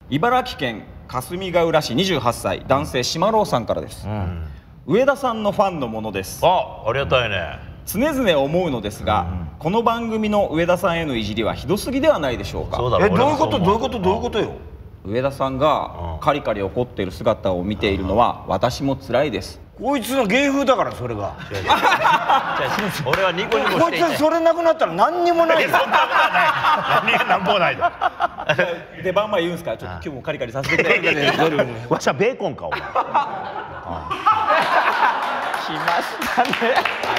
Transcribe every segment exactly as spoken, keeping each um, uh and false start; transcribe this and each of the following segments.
茨城県霞ヶ浦市にじゅうはっさい男性島郎さんからです、うん、上田さんのファンのものです。 あ、ありがたいね。 常々思うのですが、うん、この番組の上田さんへのいじりはひどすぎではないでしょうか。 そうだろう。え、どういうことどういうことどういうことよ。 上田さんがカリカリ怒っている姿を見ているのは私も辛いです。 こいつの芸風だからそれが。 俺はニコニコしていて。 こいつはそれなくなったら何にもない。 そんなことはない。何がなんもないだ。 出番前言うんすか。ちょっと今日もカリカリさせてくれ。 わしはベーコンかお前。来ましたね。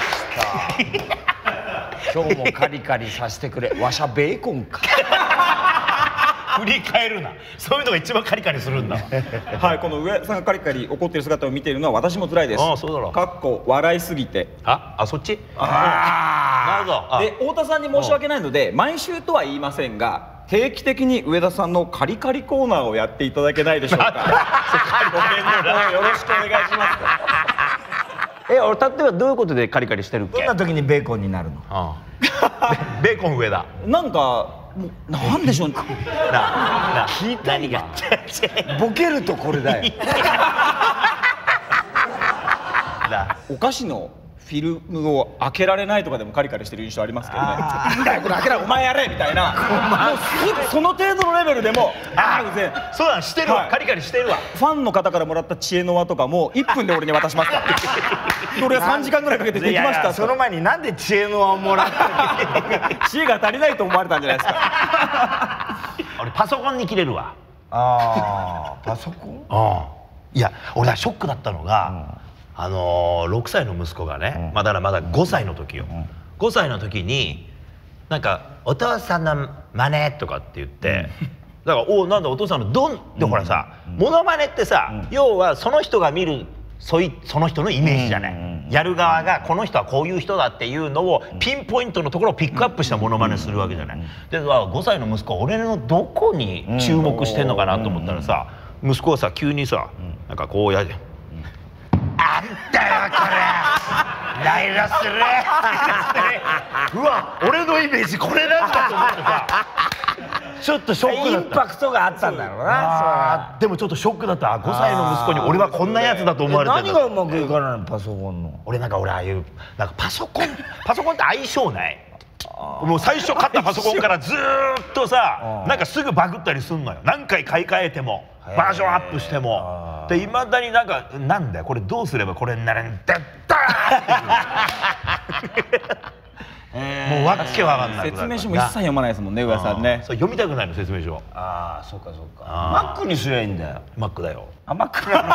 今日もカリカリさせてくれ。わしゃベーコンか。 振り返るな。そういうのが一番カリカリするんだ。 はい、この上田さんがカリカリ怒っている姿を見ているのは私も辛いです。 ああ、そうだろう。 かっこ笑いすぎて。 あ、あ、そっち。ああ、なるほど。 で、太田さんに申し訳ないので毎週とは言いませんが定期的に上田さんのカリカリコーナーをやっていただけないでしょうか。ご検討よろしくお願いします。 え、俺例えばどういうことでカリカリしてるっけ？ どんな時にベーコンになるの？ ああベーコン上だ。 なんかもうなんでしょう。なあ、聞いた。何が？ ボケるとこれだよ。 お菓子のフィルムを開けられないとかでもカリカリしてる印象ありますけどね。これ開けらお前やれみたいな。もうその程度のレベルでもああうぜ。 そうだ、してるわ。カリカリしてるわ。 ファンの方からもらった知恵の輪とかもいっぷんで俺に渡しますから。俺はさんじかんぐらいかけてできました。 その前になんで知恵の輪をもらった？ 知恵が足りないと思われたんじゃないですか。 俺パソコンに切れるわ。 ああ、パソコン？ ああ。いや、俺はショックだったのが。あのー、ろくさいの息子がね、うん、まあだからまだごさいの時よ、うん、ごさいの時になんか「お父さんの真似」とかって言って、うん、だから「おおなんだお父さんのドン」ってほらさ、うん、モノマネってさ、うん、要はその人が見るそいその人のイメージじゃない、うん、やる側がこの人はこういう人だっていうのをピンポイントのところをピックアップしたモノマネするわけじゃない。でごさいの息子俺のどこに注目してんのかなと思ったらさ、息子はさ急にさなんかこうやる。あんだよこれライラするうわ俺のイメージこれなんだと思ってさちょっとショックだった。 インパクトがあったんだろうな。 でもちょっとショックだった。ごさいの息子に俺はこんなやつだと思われてる。 何がうまくいかないのパソコンの。 俺なんか俺ああいうなんかパソコンパソコンって相性ない。もう最初買ったパソコンからずーっとさなんかすぐバグったりすんのよ。何回買い替えてもバージョンアップしてもでいまだになんかなんだよこれどうすればこれになるんだったもうわけわかんない。 説明書も一切読まないですもんね上田さんね。 そう読みたくないの説明書。 ああそうかそうか。マックにすりゃいいんだよ。 マックだよ。 あマックなの。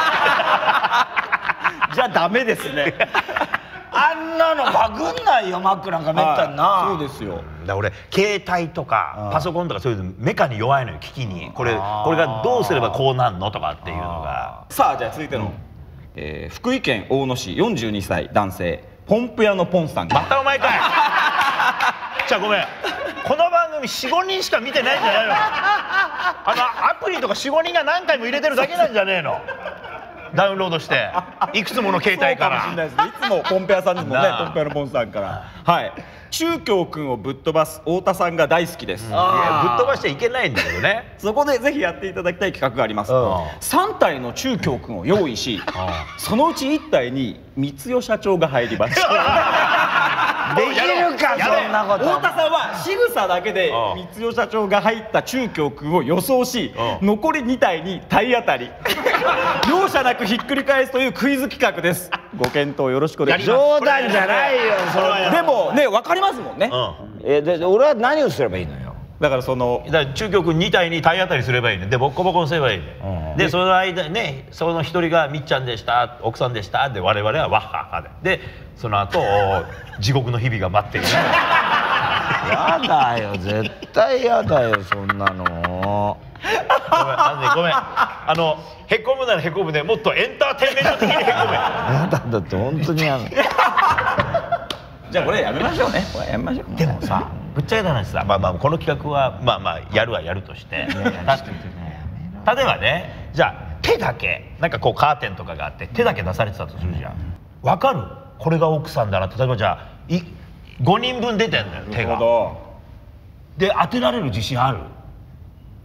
じゃあダメですね。 あんなのバグんないよマックなんかめったにな。 そうですよ。 だ俺携帯とかパソコンとかそういうメカに弱いのよ機器に。これこれがどうすればこうなんのとかっていうのが。 さあじゃあ続いての、うんえー、福井県大野市よんじゅうにさい男性ポンプ屋のポンさん。 またお前かい。じゃあごめんこの番組よんごにんしか見てないんじゃないの。あのアプリとかよんごにんが何回も入れてるだけなんじゃねえの。ダウンロードしていくつもの携帯から。 そうかもしれないですね。いつもポンペ屋さんですもんね。ポンペ屋のポンさんから。はい。中京くんをぶっ飛ばす太田さんが大好きです。 いやぶっ飛ばしちゃいけないんだけどね。 そこでぜひやっていただきたい企画があります。さんたいの中京くんを用意し、そのうちいったいに光代社長が入ります。 できるかそんなこと。 太田さんは仕草だけで光代社長が入った中京くんを予想し、残りにたいに体当たり。容赦なくひっくり返すというクイズ企画です。ご検討よろしくお願いします。 冗談じゃないよそれ。 でもね分かりますもんね。 えで俺は何をすればいいのよ。 だからそのだから中京くんにたいに体当たりすればいいね。でボッコボコにすればいいね。でその間ねその一人がみっちゃんでした奥さんでしたで我々はワッハッハででその後地獄の日々が待っている。 やだよ絶対やだよそんなの。 ごめんあのねごめんあのへこむならへこむねもっとエンターテインメント的にへこめ。 やだだって本当にやだ。 じゃあこれやめましょうね。これやめましょう。 でもさぶっちゃけた話さまあまあこの企画はまあまあやるはやるとして例えばねじゃあ手だけなんかこうカーテンとかがあって手だけ出されてたとするじゃん。わかるこれが奥さんだな。例えばじゃあいごにんぶん出てんだよ手が。で当てられる自信ある？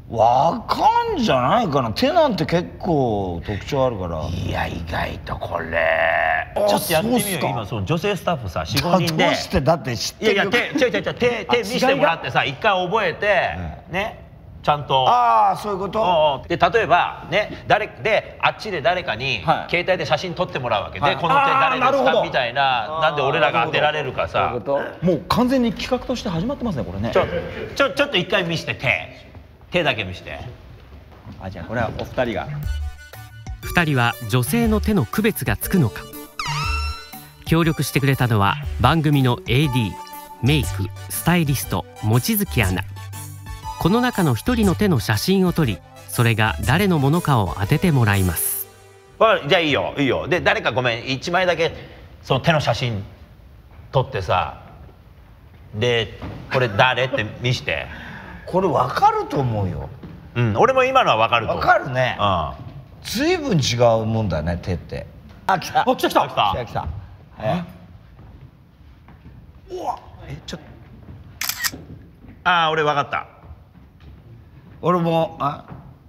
わかんじゃないかな。手なんて結構特徴あるから。 いや意外とこれちょっとやってみようよ。今その女性スタッフさ よん、ごにんで。 どうしてだって知ってる。 いやいや手違う違う違う手手見せてもらってさ一回覚えてね。ちゃんと。 ああそういうこと。 で例えばね誰であっちで誰かに携帯で写真撮ってもらうわけで、この手誰ですかみたいな、なんで俺らが当てられるかさ。 もう完全に企画として始まってますねこれね。 ちょちょちょっと一回見して手手だけ見して。 あじゃあこれはお二人が。 二人は女性の手の区別がつくのか。協力してくれたのは番組の エーディー、メイク、スタイリスト望月アナ。この中の一人の手の写真を撮り、それが誰のものかを当ててもらいます。 じゃあいいよいいよ。で誰かごめん一枚だけその手の写真撮ってさ、でこれ誰って見して。 これ分かると思うよ。 うん、俺も今のは分かると思う。 分かるね。 うん。 ずいぶん違うもんだね手って。あ来た。 あ来た来た来た来た来た。え。うわえちょっと。 ああ俺分かった。 俺もあ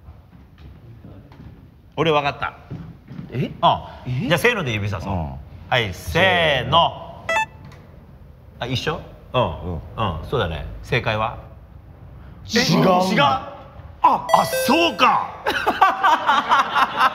俺分かった。 えあじゃあせーので指さそう。はいせーの。あ一緒。うんうんそうだね。正解は違う。 違う。ああそうか